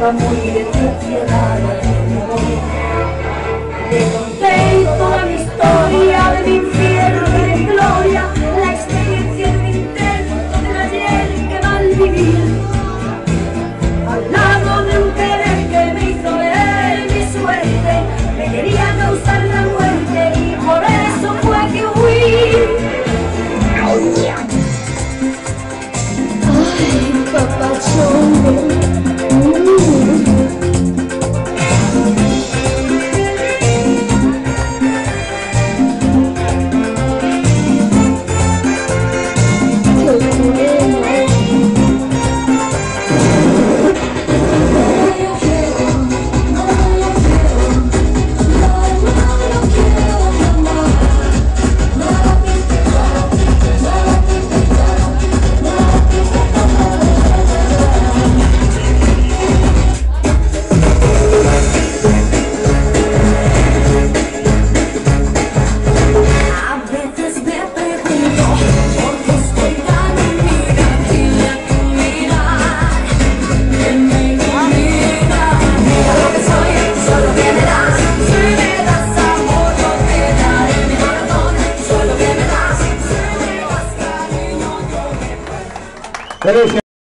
va a morir de piedad de mi amor. Le conté toda mi historia de mi infierno y de mi gloria, la experiencia de mi intento del ayer que mal vivir, al lado de un querer que me hizo ver mi suerte, me quería causar la muerte y por eso fue que huí. Ay, papachón. Pero